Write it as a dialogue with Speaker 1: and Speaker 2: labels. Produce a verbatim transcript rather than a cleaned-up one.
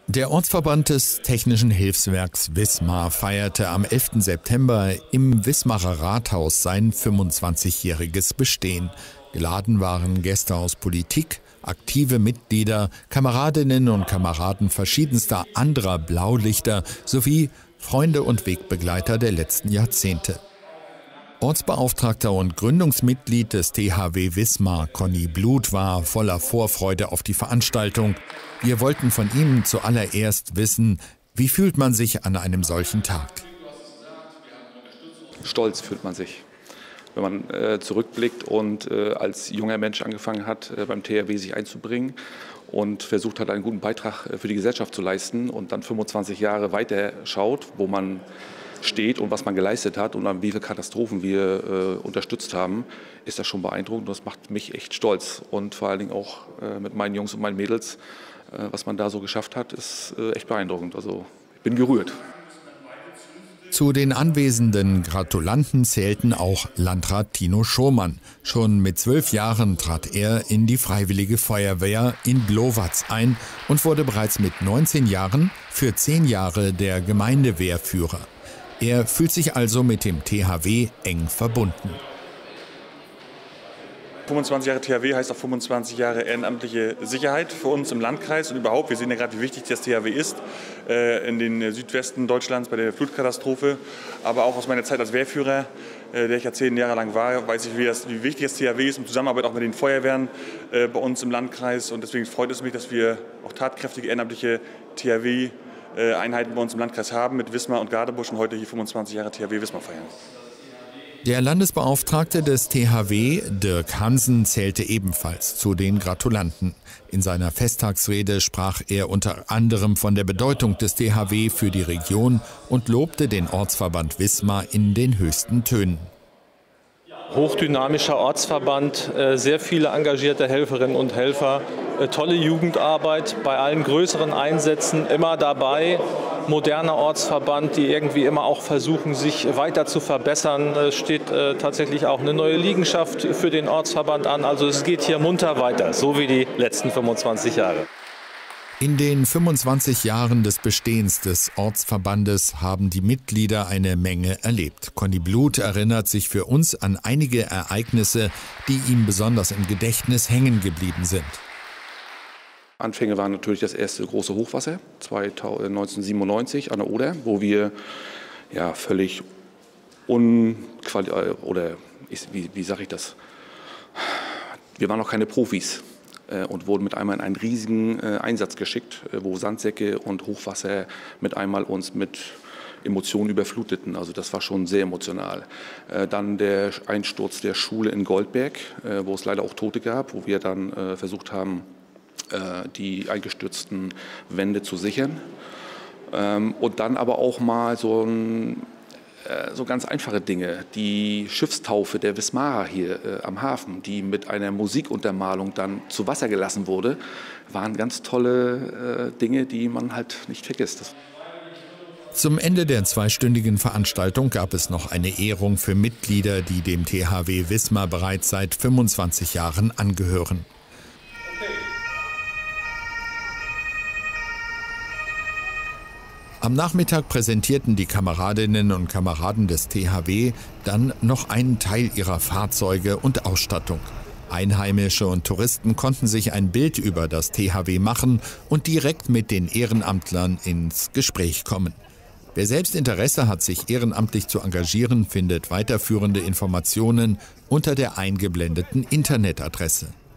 Speaker 1: Der Ortsverband des Technischen Hilfswerks Wismar feierte am elften September im Wismarer Rathaus sein fünfundzwanzigjähriges Bestehen. Geladen waren Gäste aus Politik, aktive Mitglieder, Kameradinnen und Kameraden verschiedenster anderer Blaulichter sowie Freunde und Wegbegleiter der letzten Jahrzehnte. Ortsbeauftragter und Gründungsmitglied des T H W Wismar, Conny Bluth, war voller Vorfreude auf die Veranstaltung. Wir wollten von ihm zuallererst wissen, wie fühlt man sich an einem solchen Tag?
Speaker 2: Stolz fühlt man sich, wenn man äh, zurückblickt und äh, als junger Mensch angefangen hat, äh, beim T H W sich einzubringen und versucht hat, einen guten Beitrag äh, für die Gesellschaft zu leisten und dann fünfundzwanzig Jahre weiter schaut, wo man steht und was man geleistet hat und an wie viele Katastrophen wir äh, unterstützt haben, ist das schon beeindruckend. Das macht mich echt stolz und vor allen Dingen auch äh, mit meinen Jungs und meinen Mädels, äh, was man da so geschafft hat, ist äh, echt beeindruckend. Also ich bin gerührt.
Speaker 1: Zu den anwesenden Gratulanten zählten auch Landrat Tino Schomann. Schon mit zwölf Jahren trat er in die Freiwillige Feuerwehr in Blowatz ein und wurde bereits mit neunzehn Jahren für zehn Jahre der Gemeindewehrführer. Er fühlt sich also mit dem T H W eng verbunden.
Speaker 3: fünfundzwanzig Jahre T H W heißt auch fünfundzwanzig Jahre ehrenamtliche Sicherheit für uns im Landkreis und überhaupt. Wir sehen ja gerade, wie wichtig das T H W ist äh, in den Südwesten Deutschlands bei der Flutkatastrophe. Aber auch aus meiner Zeit als Wehrführer, äh, der ich ja zehn Jahre lang war, weiß ich, wie, das, wie wichtig das T H W ist in Zusammenarbeit auch mit den Feuerwehren äh, bei uns im Landkreis. Und deswegen freut es mich, dass wir auch tatkräftige ehrenamtliche T H W Einheiten bei uns im Landkreis haben mit Wismar und Gadebusch und heute hier fünfundzwanzig Jahre T H W Wismar feiern.
Speaker 1: Der Landesbeauftragte des T H W, Dirk Hansen, zählte ebenfalls zu den Gratulanten. In seiner Festtagsrede sprach er unter anderem von der Bedeutung des T H W für die Region und lobte den Ortsverband Wismar in den höchsten Tönen.
Speaker 4: Hochdynamischer Ortsverband, sehr viele engagierte Helferinnen und Helfer, tolle Jugendarbeit bei allen größeren Einsätzen, immer dabei. Moderner Ortsverband, die irgendwie immer auch versuchen, sich weiter zu verbessern. Es steht tatsächlich auch eine neue Liegenschaft für den Ortsverband an. Also es geht hier munter weiter, so wie die letzten fünfundzwanzig Jahre.
Speaker 1: In den fünfundzwanzig Jahren des Bestehens des Ortsverbandes haben die Mitglieder eine Menge erlebt. Conny Bluth erinnert sich für uns an einige Ereignisse, die ihm besonders im Gedächtnis hängen geblieben sind.
Speaker 2: Anfänge waren natürlich das erste große Hochwasser neunzehnhundertsiebenundneunzig an der Oder, wo wir ja völlig unquali oder wie, wie sage ich das? Wir waren noch keine Profis und wurden mit einmal in einen riesigen Einsatz geschickt, wo Sandsäcke und Hochwasser mit einmal uns mit Emotionen überfluteten. Also das war schon sehr emotional. Dann der Einsturz der Schule in Goldberg, wo es leider auch Tote gab, wo wir dann versucht haben, die eingestürzten Wände zu sichern. Und dann aber auch mal so ein So ganz einfache Dinge. Die Schiffstaufe der Wismarer hier äh, am Hafen, die mit einer Musikuntermalung dann zu Wasser gelassen wurde, waren ganz tolle äh, Dinge, die man halt nicht vergisst.
Speaker 1: Zum Ende der zweistündigen Veranstaltung gab es noch eine Ehrung für Mitglieder, die dem T H W Wismar bereits seit fünfundzwanzig Jahren angehören. Am Nachmittag präsentierten die Kameradinnen und Kameraden des T H W dann noch einen Teil ihrer Fahrzeuge und Ausstattung. Einheimische und Touristen konnten sich ein Bild über das T H W machen und direkt mit den Ehrenamtlern ins Gespräch kommen. Wer selbst Interesse hat, sich ehrenamtlich zu engagieren, findet weiterführende Informationen unter der eingeblendeten Internetadresse.